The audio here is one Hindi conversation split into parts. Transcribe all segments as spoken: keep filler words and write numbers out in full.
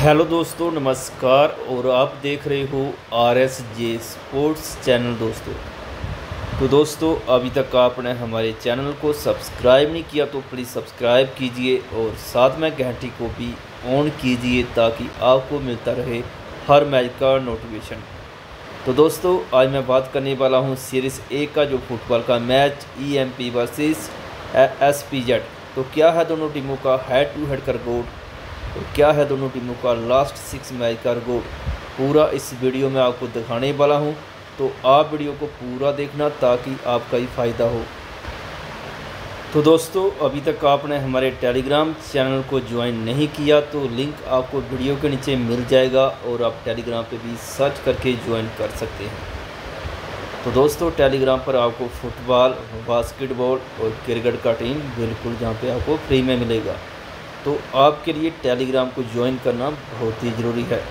हेलो दोस्तों, नमस्कार। और आप देख रहे हो R S J sports channel. दोस्तों तो दोस्तों अभी तक आपने हमारे चैनल को सब्सक्राइब नहीं किया तो प्लीज़ सब्सक्राइब कीजिए और साथ में घंटी को भी ऑन कीजिए ताकि आपको मिलता रहे हर मैच का नोटिफिकेशन। तो दोस्तों आज मैं बात करने वाला हूं सीरीज़ ए का जो फुटबॉल का match E M P versus S P Z. तो क्या है दोनों टीमों का हेड टू हेड का रिकॉर्ड और क्या है दोनों टीमों का लास्ट सिक्स मैच का रिकॉर्ड, पूरा इस वीडियो में आपको दिखाने वाला हूं। तो आप वीडियो को पूरा देखना ताकि आपका ही फ़ायदा हो। तो दोस्तों अभी तक आपने हमारे टेलीग्राम चैनल को ज्वाइन नहीं किया तो लिंक आपको वीडियो के नीचे मिल जाएगा और आप टेलीग्राम पे भी सर्च करके ज्वाइन कर सकते हैं। तो दोस्तों टेलीग्राम पर आपको फुटबॉल, बास्केटबॉल और क्रिकेट का टीम बिल्कुल जहाँ पे आपको फ्री में मिलेगा। तो आपके लिए टेलीग्राम को ज्वाइन करना बहुत ही ज़रूरी है।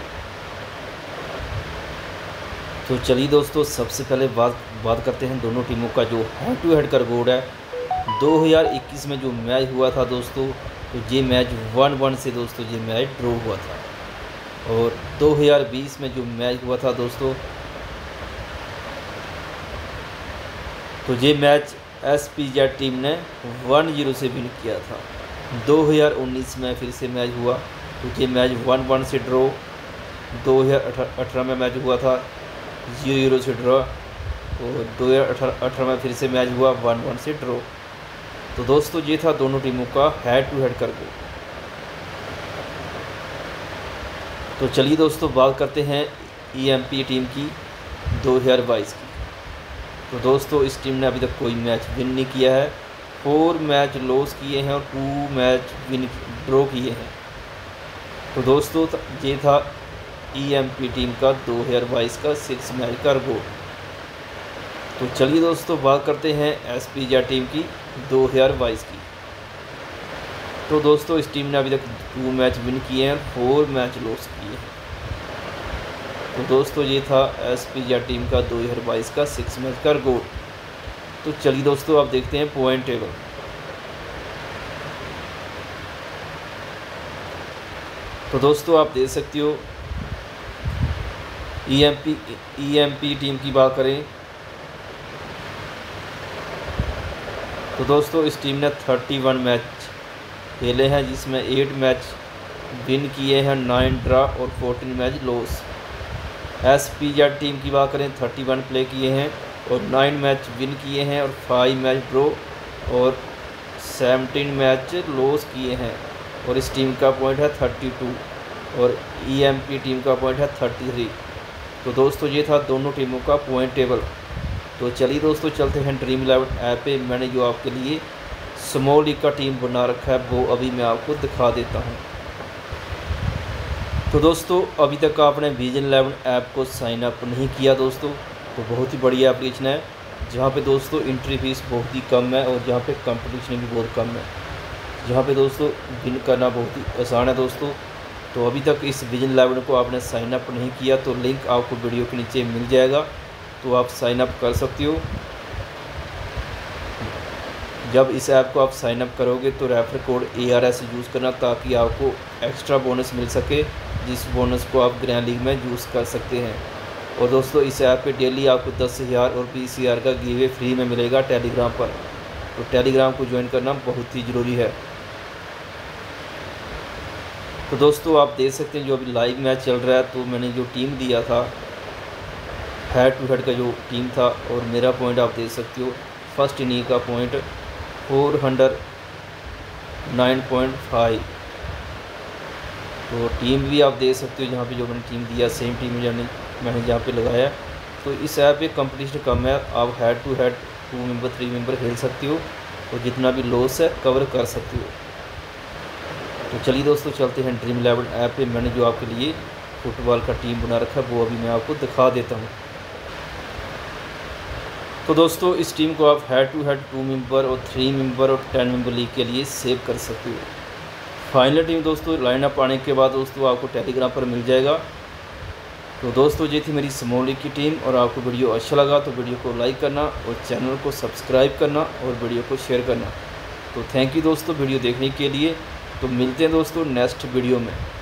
तो चलिए दोस्तों सबसे पहले बात बात करते हैं दोनों टीमों का जो हेड टू हेड का रिकॉर्ड है। दो हज़ार इक्कीस में जो मैच हुआ था दोस्तों, तो ये मैच वन वन से दोस्तों ये मैच ड्रॉ हुआ था। और दो हज़ार बीस में जो मैच हुआ था दोस्तों, तो ये match S P Z team ने वन जीरो से विन किया था। दो हज़ार उन्नीस में फिर से मैच हुआ तो ये मैच वन वन से ड्रॉ। दो हज़ार अठारह में मैच हुआ था जीरो जीरो से ड्रॉ और दो हज़ार अठारह में फिर से मैच हुआ वन वन से ड्रॉ। तो दोस्तों ये था दोनों टीमों का हेड टू हेड कर गो। तो चलिए दोस्तों बात करते हैं ई एम पी टीम की दो हज़ार बाईस की। तो दोस्तों इस टीम ने अभी तक कोई मैच विन नहीं किया है, फोर मैच लॉस किए हैं और टू मैच विन ड्रॉ किए हैं। तो दोस्तों ये था ई एम पी टीम का दो हज़ार बाईस का सिक्स मैच का रिकॉर्ड। तो चलिए दोस्तों बात करते हैं एस पी जेड टीम की दो हज़ार बाईस की। तो दोस्तों इस टीम ने अभी तक टू मैच विन किए हैं और फोर मैच लॉस किए हैं। तो दोस्तों ये था एस पी जेड टीम का दो हज़ार बाईस का सिक्स मैच का रिकॉर्ड। तो चलिए दोस्तों आप देखते हैं पॉइंट टेबल। तो दोस्तों आप देख सकते हो E M P E M P team की बात करें तो दोस्तों इस टीम ने इकतीस मैच खेले हैं जिसमें एट मैच विन किए हैं, नाइन ड्रा और चौदह match loss. S P Z team की बात करें इकतीस प्ले किए हैं और नाइन मैच विन किए हैं और फाइव मैच ड्रॉ और सत्रह मैच लॉस किए हैं। और इस टीम का पॉइंट है बत्तीस और ई एम पी टीम का पॉइंट है तैंतीस। तो दोस्तों ये था दोनों टीमों का पॉइंट टेबल। तो चलिए दोस्तों चलते हैं ड्रीम इलेवन ऐप पे। मैंने जो आपके लिए स्मॉल लीग का टीम बना रखा है वो अभी मैं आपको दिखा देता हूँ। तो दोस्तों अभी तक आपने विजन इलेवन ऐप को साइन अप नहीं किया दोस्तों, तो बहुत ही बढ़िया एप्लीकेशन है जहाँ पे दोस्तों एंट्री फीस बहुत ही कम है और जहाँ पे कंपटीशन भी बहुत कम है, जहाँ पे दोस्तों विन करना बहुत ही आसान है दोस्तों। तो अभी तक इस विजन इलेवन को आपने साइन अप नहीं किया तो लिंक आपको वीडियो के नीचे मिल जाएगा, तो आप साइन अप कर सकते हो। जब इस ऐप को आप साइन अप करोगे तो refer code A R S use करना ताकि आपको एक्स्ट्रा बोनस मिल सके, जिस बोनस को आप ग्रैंड लीग में यूज़ कर सकते हैं। और दोस्तों इस ऐप पे डेली आपको दस हज़ार और बीस हज़ार का गिवे फ्री में मिलेगा टेलीग्राम पर। तो टेलीग्राम को ज्वाइन करना बहुत ही ज़रूरी है। तो दोस्तों आप देख सकते हैं जो अभी लाइव मैच चल रहा है, तो मैंने जो टीम दिया था हेड टू हेड का जो टीम था और मेरा पॉइंट आप देख सकते हो फर्स्ट इनिंग का point four hundred nine point five. तो टीम भी आप देख सकते हो जहाँ पे जो मैंने टीम दिया सेम टीम जाने मैंने जहाँ पे लगाया। तो इस ऐप पे कंपटीशन कम है, आप head to head two member three member खेल सकते हो और जितना भी लॉस है कवर कर सकते हो। तो चलिए दोस्तों चलते हैं ड्रीम इलेवन ऐप पे। मैंने जो आपके लिए फुटबॉल का टीम बना रखा है वो अभी मैं आपको दिखा देता हूँ। तो दोस्तों इस टीम को आप head to head two member और थ्री मेंबर और टेन मेंबर लीग के लिए सेव कर सकते हो। फाइनल टीम दोस्तों लाइनअप आने के बाद दोस्तों आपको टेलीग्राम पर मिल जाएगा। तो दोस्तों ये थी मेरी स्मॉल लीग की टीम और आपको वीडियो अच्छा लगा तो वीडियो को लाइक करना और चैनल को सब्सक्राइब करना और वीडियो को शेयर करना। तो थैंक यू दोस्तों वीडियो देखने के लिए। तो मिलते हैं दोस्तों नेक्स्ट वीडियो में।